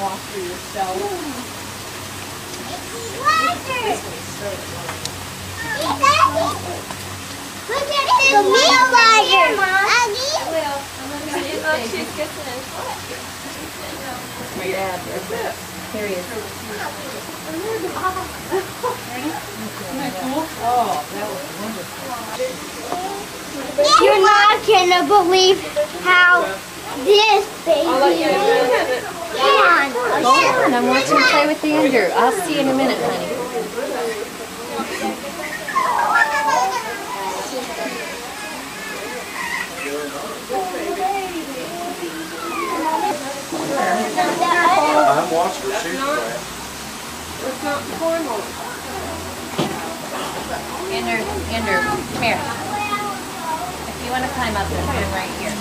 walk through yourself. Look at the meat glider, Aggie. Well, look, she's kissing his foot. My dad. Here he is. Isn't that cool? Oh, that was wonderful. You're not gonna believe how this baby can. Hold on, I'm watching him play with the Andrew. I'll see you in a minute, honey. I'm watching her too. It's not formal. Andrew, come here. If you want to climb up, there's one right here.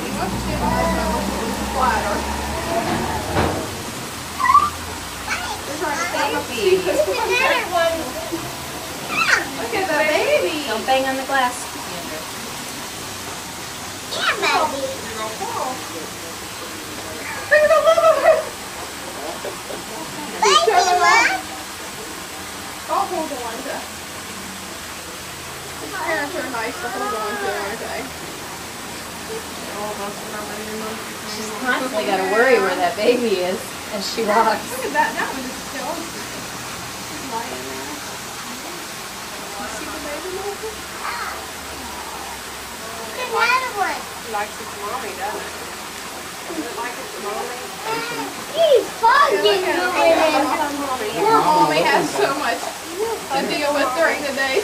Look at the baby. Don't bang on the glass, Andrew. Yeah, baby. Look at the little one. Baby, what? I'll hold the one to. Parents are nice to hold on to, aren't they? She's constantly got to worry where that baby is as she walks. Look at that. That one is still lying there. You see the baby moving? Another one. He likes its mommy, doesn't it? Does it like its mommy? He's fucking Yeah, moving in. Poor mommy has so much to deal with during the day.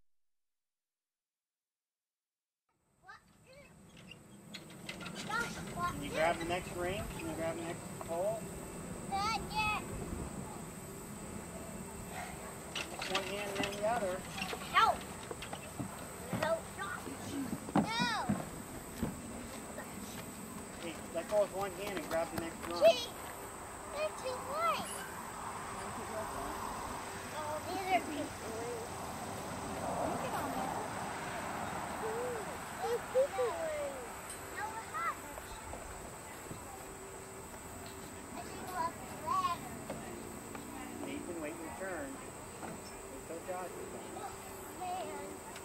Can you grab the next ring? Can you grab the next pole? One hand and then the other. Help. Help. No. Hey, let go with one hand and grab the next rung. Gee, they're too light. Oh, these are pieces. They're pieces. No, we're not. I think we'll have to drag them. Nathan, wait your turn. Wait till Josh is done. Man.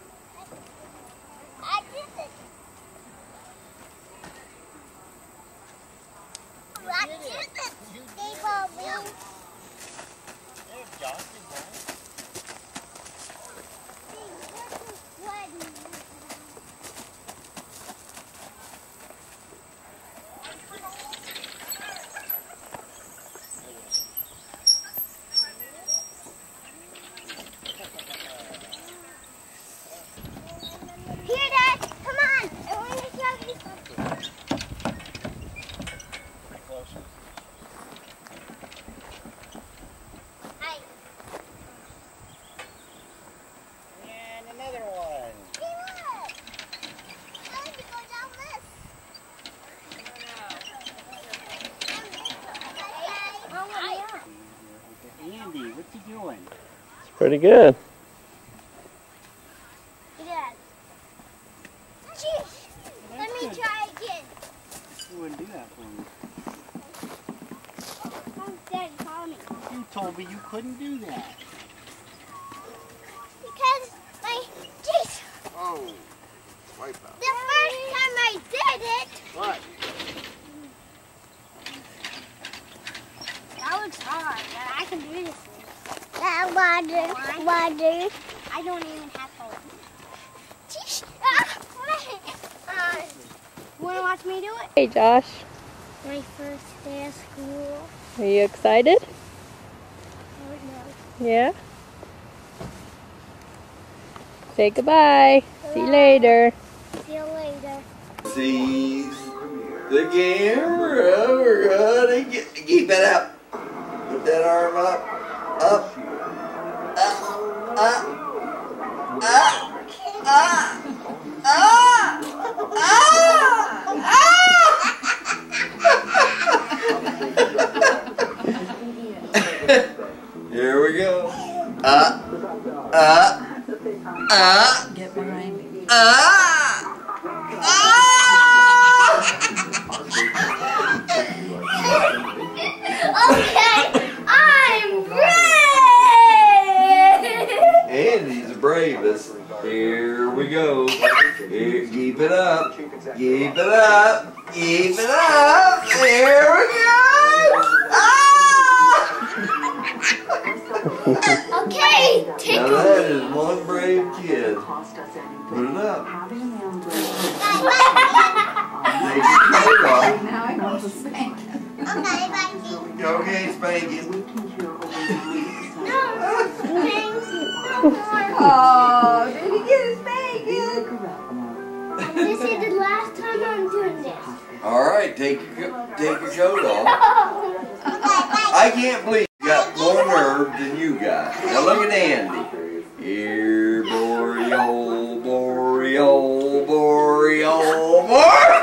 I did it. I did it. They call me. There, Josh is done. Here, Dad. Come on. I want to show you something. Closer. Hi. And another one. Hey, look. I want to go down this. Andy, what's he doing? Pretty good. Dad. Jeez. Let me try again. You wouldn't do that for me. Daddy, call me. You told me you couldn't do that. Because my jeez. Oh, wipe out. The first time I did it. What? That was hard, but I can do this. That water. I don't even have hope. Jeez. You want to watch me do it? Hey, Josh. My first day of school. Are you excited? I don't know. Yeah? Say goodbye. See you later. See you later. See the camera. We're gonna keep it up. Put that arm up, up, up, up, up, Here we go. Get behind me. Oh, Keep it up. Keep it up. There we go. Okay, take Now that is one brave kid. Put it up. Take your coat off. Now I want to spank him. Okay, spank it. Oh, did he get his spanking? This is the last time I'm doing this. All right, take your coat off. I can't believe you got more nerve than you got. Now look at Andy. Here, Boreal, Boreal, Boreal, Boreal.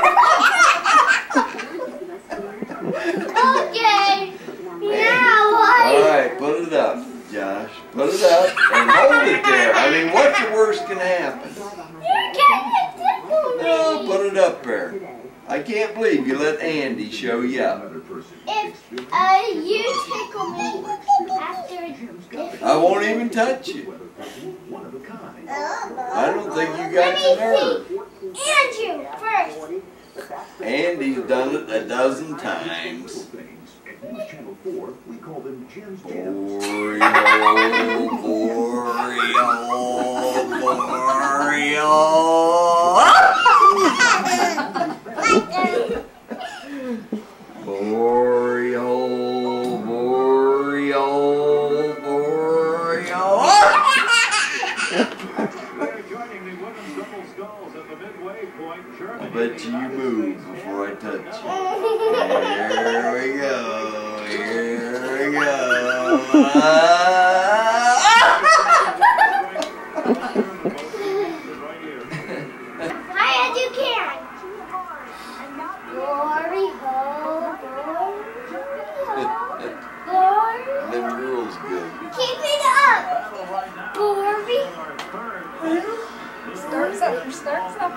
Okay, now All right, put it up, Josh. Put it up and hold it there. I mean, what's the worst can happen? you can't tickle No, me. put it up there. I can't believe you let Andy show you up. If you tickle me after, I won't even touch you. I don't think you got the nerve. Andrew first. Andy's done it a dozen times. Boreal, Boreal, Boreal, Boreal. I bet you move before I touch you. Here we go. Here we go. High as you can. Glory hole, glory. Them girls good. Keep it up. Glory. Starts up, starts up.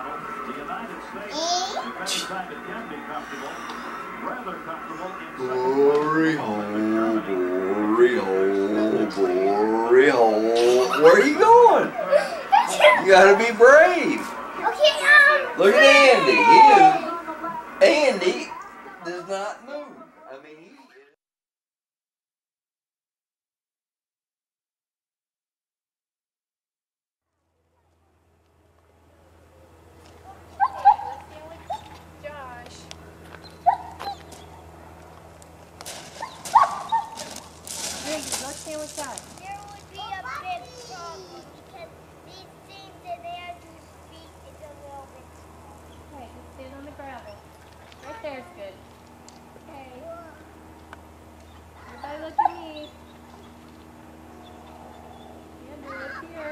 Glory hole, glory hole, glory hole. Where are you going? You gotta be brave. Okay, Look at Andy. Andy does not move. I mean, he is. Josh. Here, go stand with Josh. there would be a big problem because these things in there to speak is a little bit Okay, just stand on the gravel. Right there is good. Okay. Everybody look at me. Andrew, look here.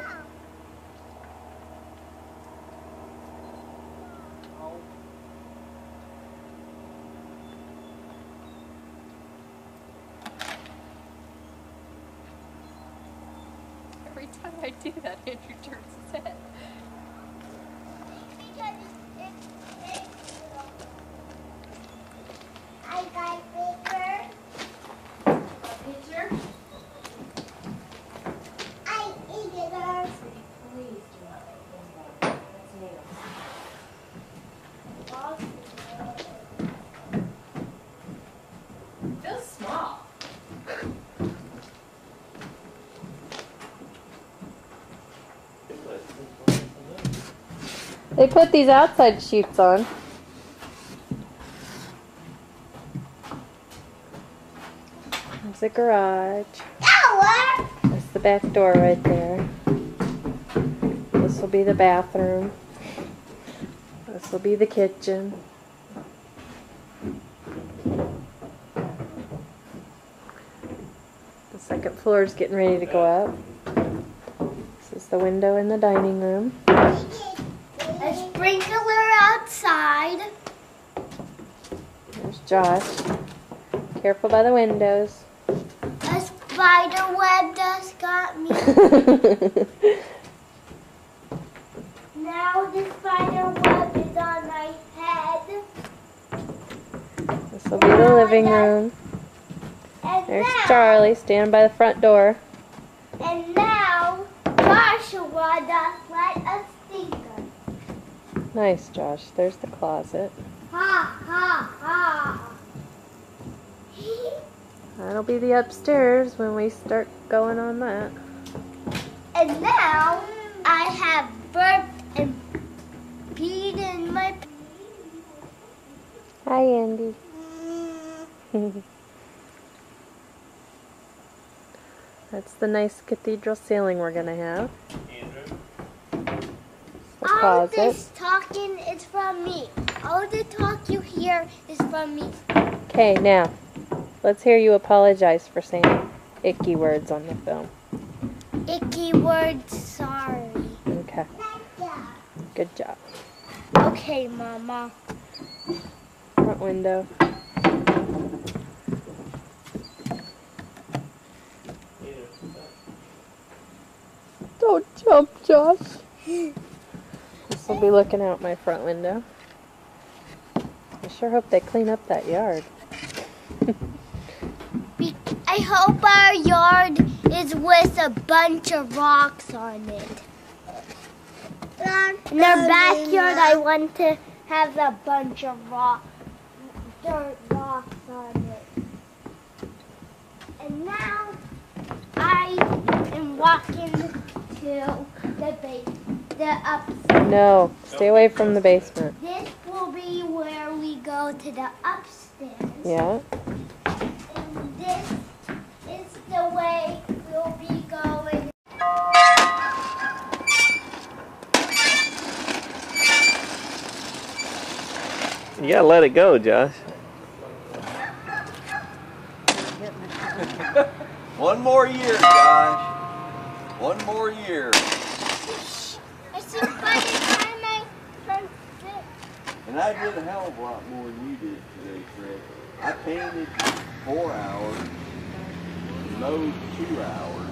Every time I do that, Andrew turns his head. because I got bigger. Picture? I eat it. Please do not make those like that's nails. Feels small. They put these outside sheets on. There's the garage. Ow! There's the back door right there. This will be the bathroom. This will be the kitchen. The second floor is getting ready to go up. This is the window in the dining room. A sprinkler outside. There's Josh. Careful by the windows. A spider web just got me. Now the spider web is on my head. This will be the living room. And There's now, Charlie standing by the front door. and now Joshua just let us think. Nice, Josh. There's the closet. Ha, ha, ha. That'll be the upstairs when we start going on that. And now I have burped and peed in my... Hi, Andy. That's the nice cathedral ceiling we're going to have. The All closet. this talking is from me. All the talk you hear is from me. Okay, now, let's hear you apologize for saying icky words on the film. Icky words, sorry. Okay, good job. Okay, Mama. Front window. Don't jump, Josh. This will be looking out my front window. I sure hope they clean up that yard. I hope our yard is with a bunch of rocks on it. In our backyard, I want to have a bunch of dirt rocks on it. And now I am walking to the upstairs. No, stay away from the basement. This will be where we go to the upstairs. Yeah. And this is the way we'll be going. You gotta let it go, Josh. One more year, Josh. One more year. I see by the time I turn 6. And I did a hell of a lot more than you did today, Fred. I painted 4 hours, mowed 2 hours.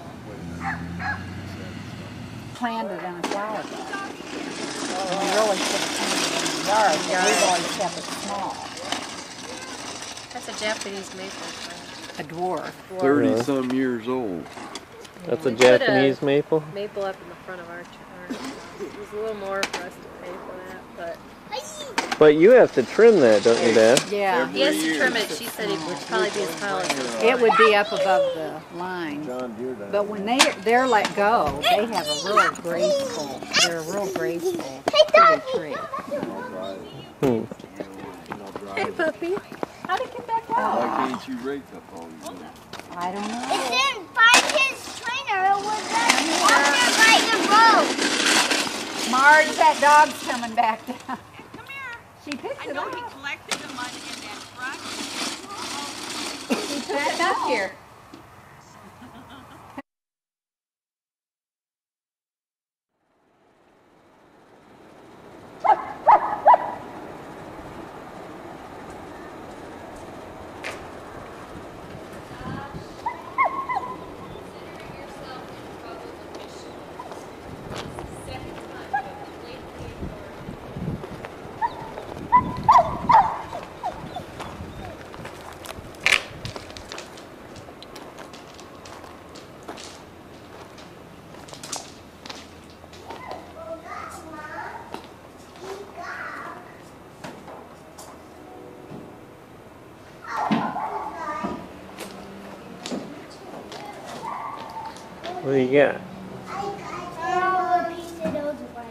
Planted in a flower bed. We really should have planted it in the yard, but we've always kept it small. That's a Japanese maple plant. A dwarf. 30-some years old. That's a We put Japanese maple. Maple up in the front of our church. It was a little more for us to pay for that, but But you have to trim that, don't you, Dad? Yeah. he has to trim it. She said it would probably be as tall as this. It would be up above the line. But when they're let go, they have a real graceful, they're a real graceful pretty tree. Hmm. Hey, puppy. How'd it get back Why out? can't you rake up all you do? I don't It know. didn't find his trainer. It was up there by the road. Marge, that dog's coming back down. Come here. She picked I it know he up. collected the mud in that truck. She put it up here. What do you got? Throw a piece of those away.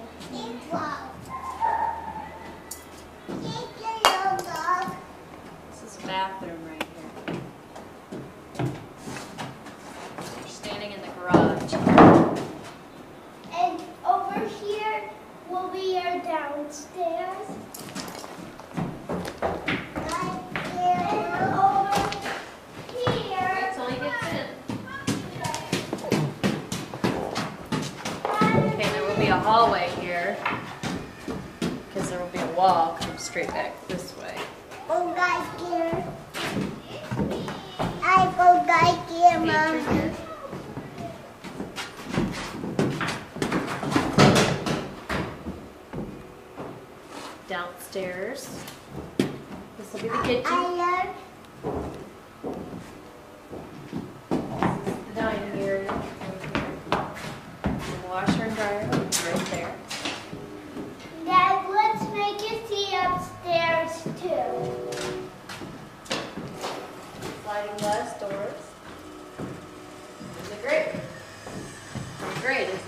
This is the bathroom right here. We're standing in the garage. And over here will be our downstairs. And over here. Wait till he gets in. Okay, there will be a hallway here because there will be a wall come straight back this way. Go guys here. I go guys here, Be Mom. through here. Downstairs. This will be the kitchen. I The dining area. Right here. The washer and dryer right there. love Dad sliding glass doors. Isn't it great? Great, isn't it?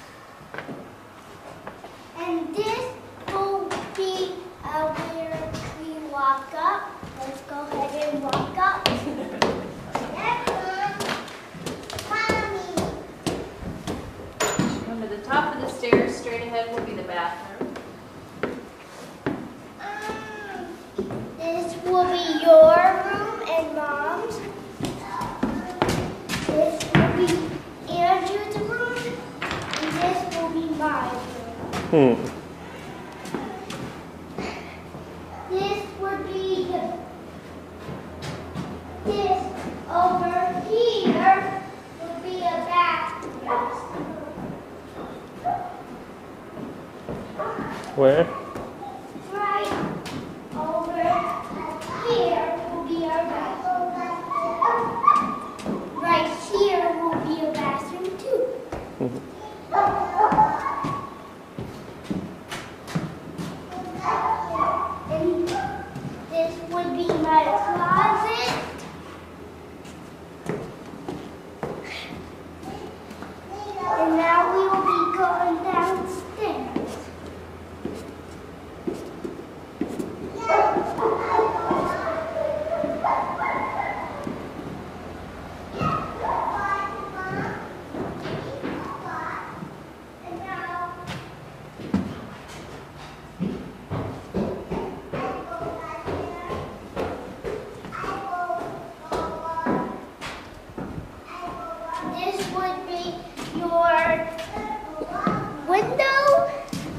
And this will be where we walk up. Let's go ahead and walk up. Mommy. Come to the top of the stairs, straight ahead will be the bathroom. This will be your room and Mom's. This will be Andrew's room, and this will be my room. This would be this over here would be a bathroom. Where? Right over here will be our bathroom. Right here will be a bathroom too. And this would be my closet. And now we will be going downstairs. And now this would be your window.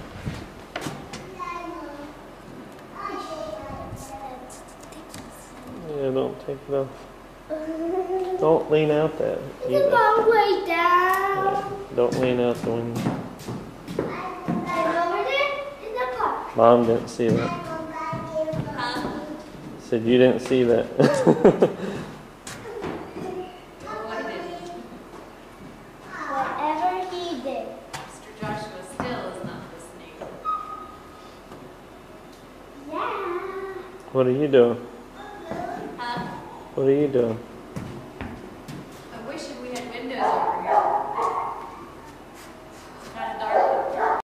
Yeah, don't take it off. Don't lean out that. It's a long way down. Yeah, don't lean out the window. And over there is the park. Mom didn't see that. Said you didn't see that. Whatever he did. Mr. Joshua still is not listening. Yeah. What are you doing? Huh? What are you doing? I wish we had windows over here. It's kind of dark.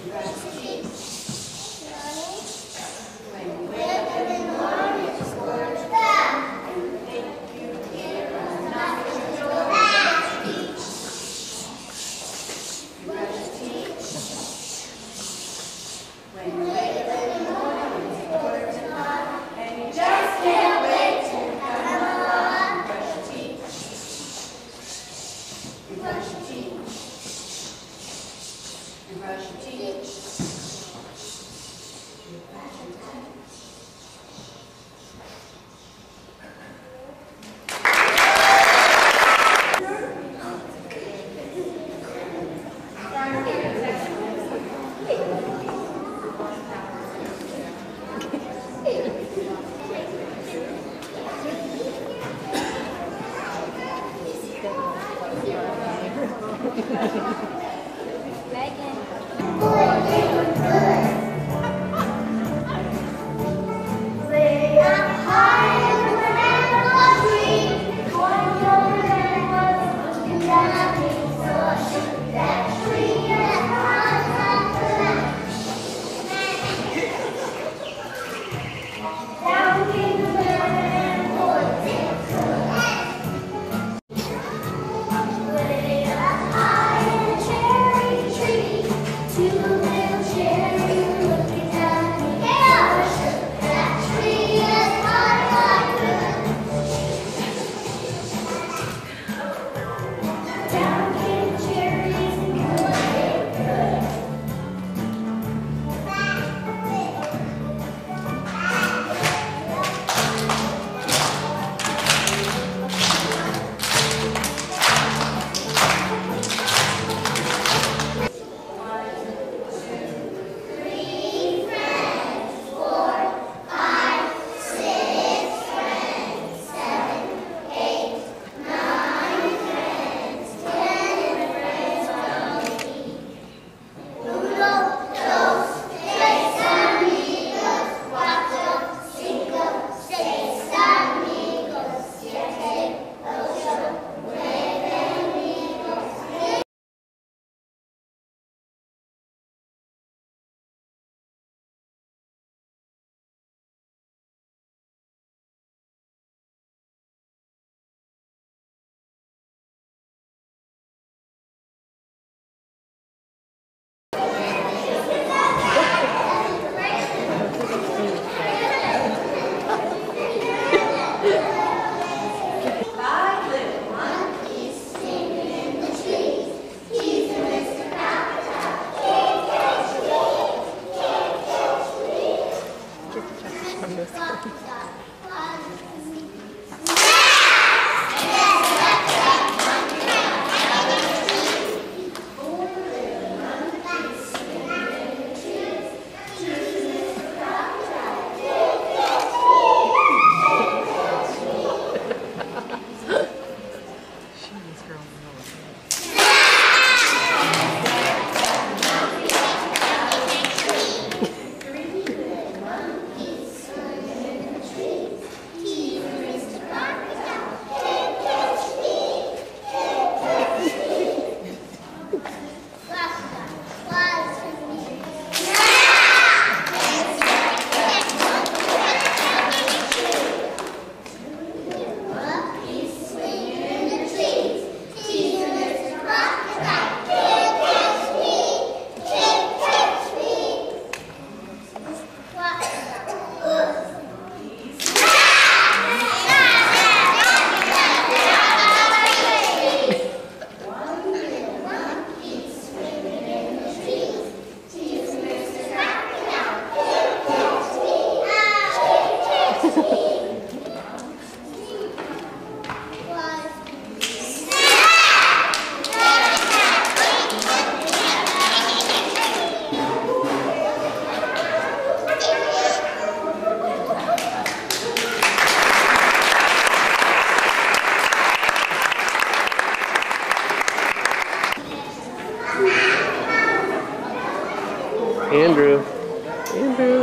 Andrew. Andrew.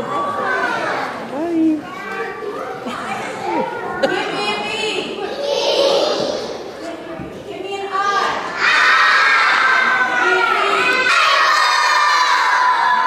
Hi. Give me an I.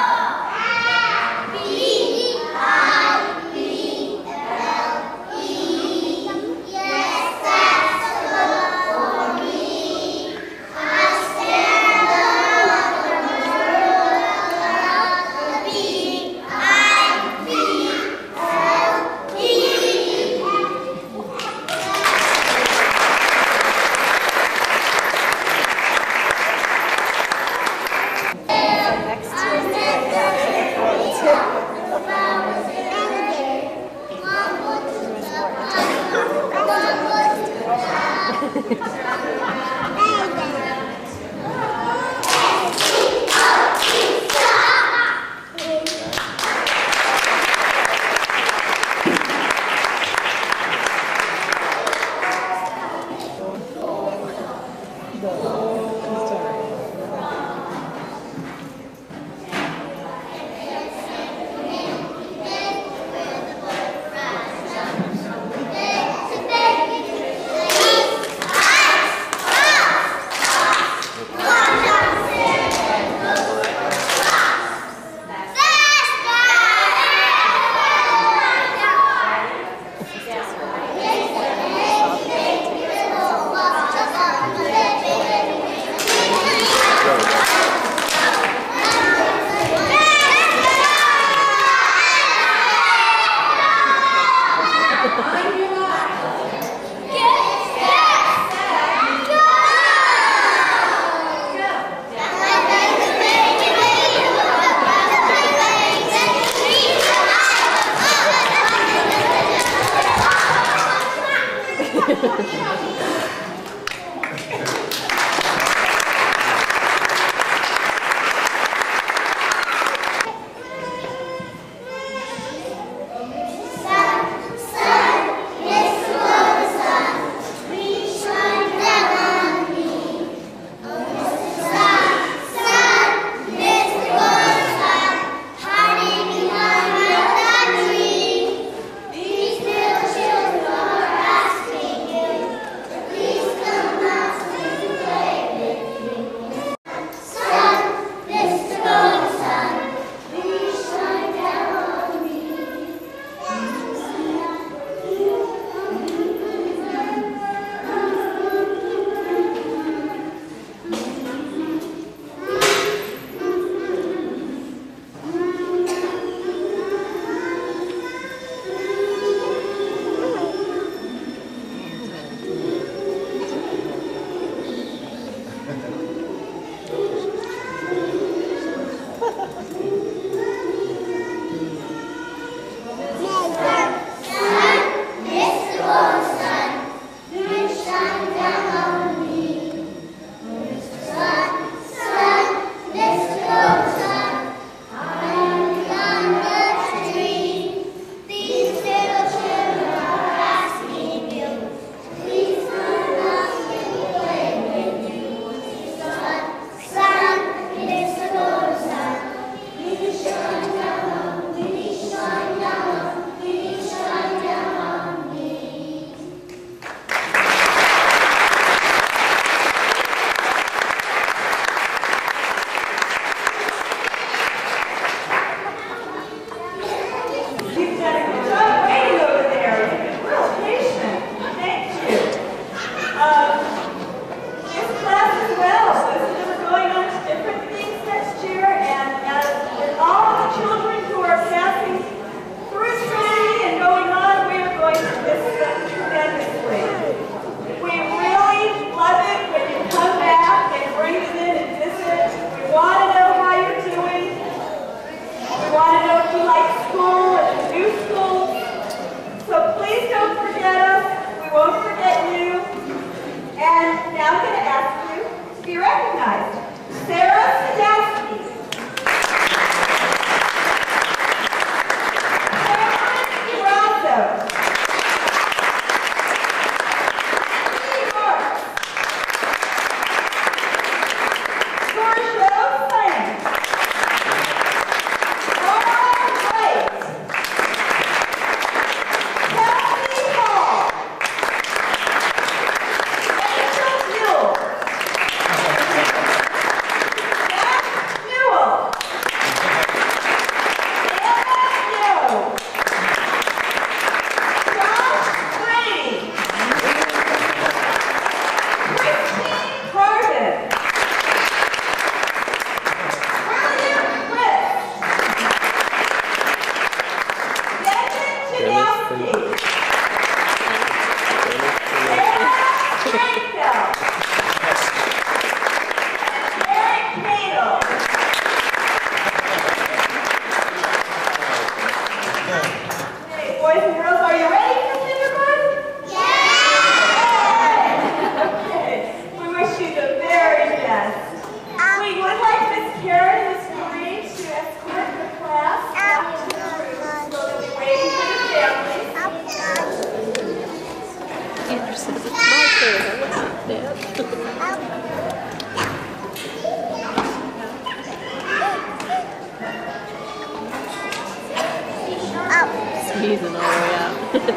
sneezing all the way out.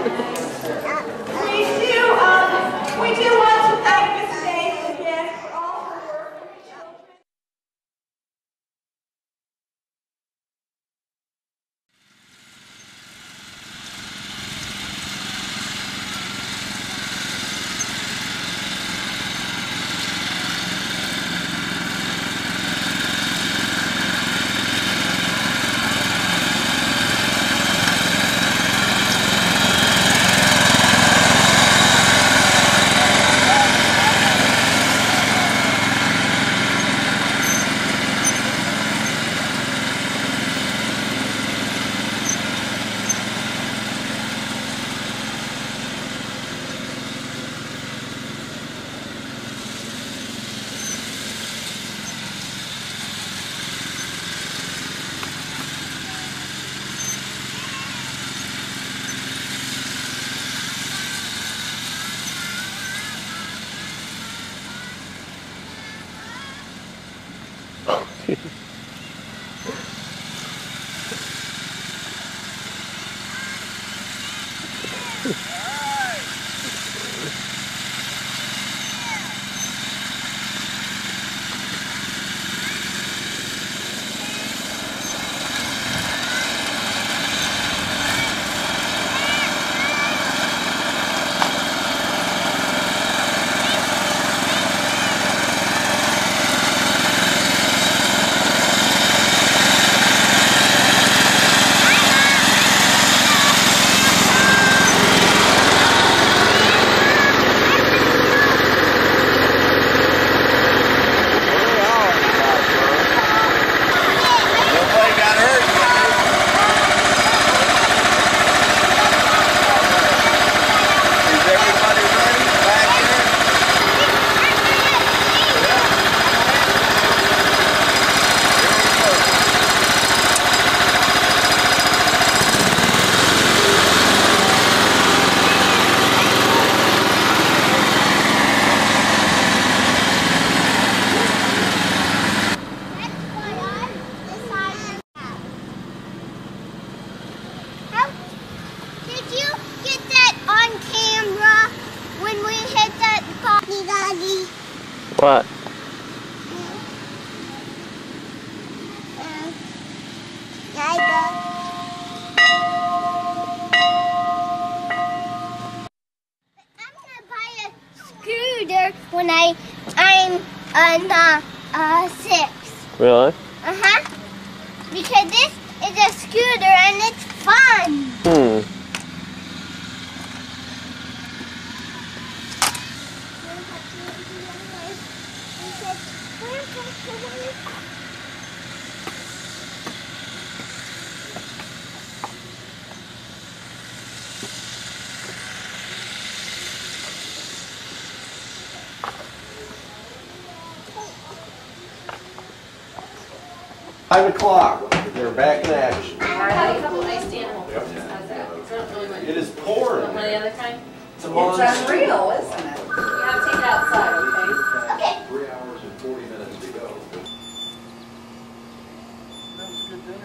We do want to thank Miss Dave again for all her work for the children. What? Scooter when I'm 6. Really? Because this is a scooter and it's fun. Five o'clock. We're back in action. It is pouring. It's unreal, isn't it? You have to take it outside, okay? Okay. 3 hours and 40 minutes to go. That was a good dinner.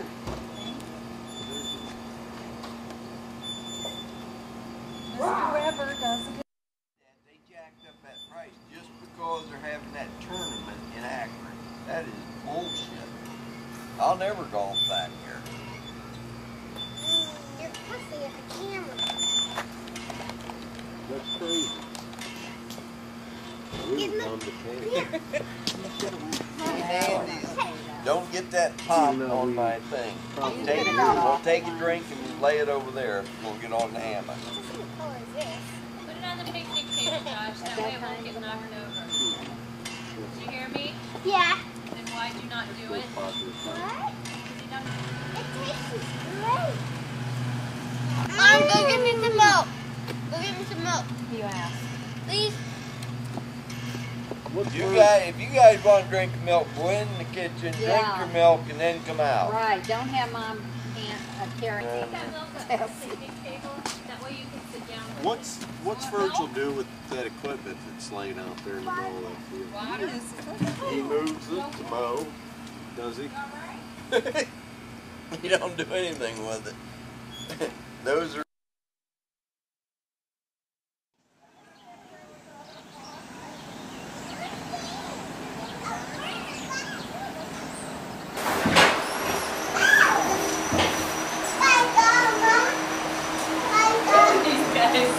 Whoever does a good They jacked up that price just because they're having that tournament in Akron. That is bullshit. I'll never golf back here. You're cussing at the camera. That's crazy. Don't get that pop on my thing. We'll take a drink and lay it over there. We'll get on the hammock. What color is this? Put it on the picnic table, Josh. That way it won't get knocked over. Did you hear me? Yeah. Then why'd you not do it? What? You don't- It tastes great. Mom, go get me some milk. Go get me some milk. You asked. Please. If you guys want to drink milk, go in the kitchen, drink Yeah. your milk, and then come out. Right, don't have Mom carrying Take that milk off the picnic table. That way you can sit down. What's Virgil do with that equipment that's laying out there in the middle of that field? Water. He moves it to mow. Does he? He don't do anything with it. Those are. These guys.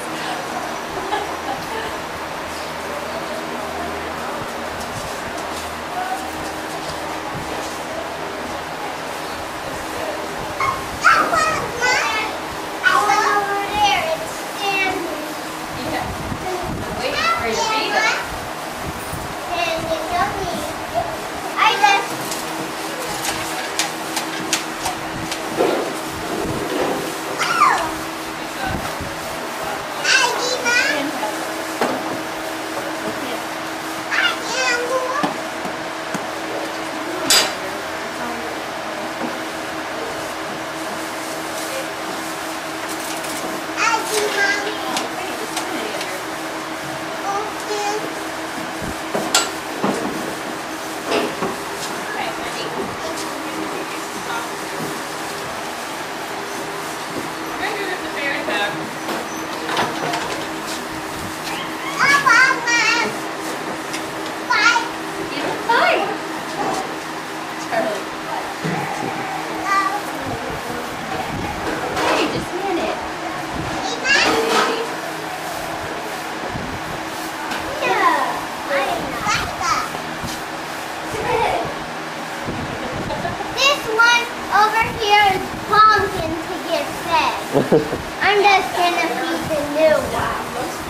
I'm just gonna feed the new one.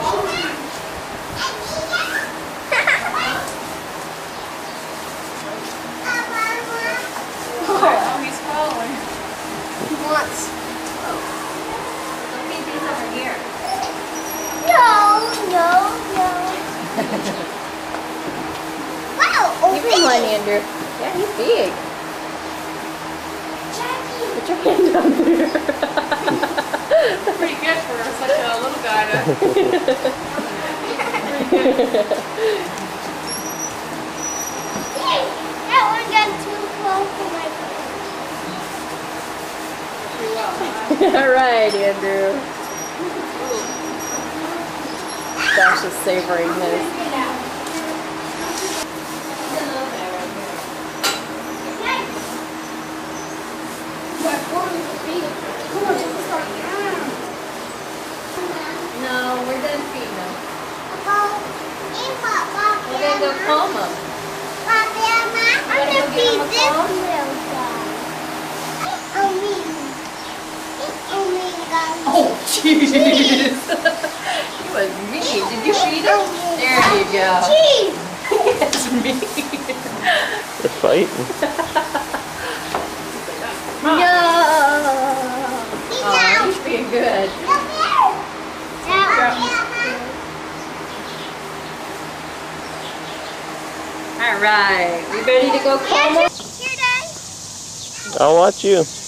Oh, he's following. He wants. Look at these over here. No. Wow, Give me one, Andrew. Yeah, he's big. Put your hand down there. Pretty good for such a little guy to. That one got too close to my face. Pretty well. All right, Andrew. Josh is savoring this. No, we're done feeding them. We're gonna go calm them. I'm gonna feed this little guy. Oh, jeez. He was mean. Did you feed him? There you go. Cheese! It's mean. They're fighting. No. Oh, he's being good. All right. We ready to go calm him? I'll watch you.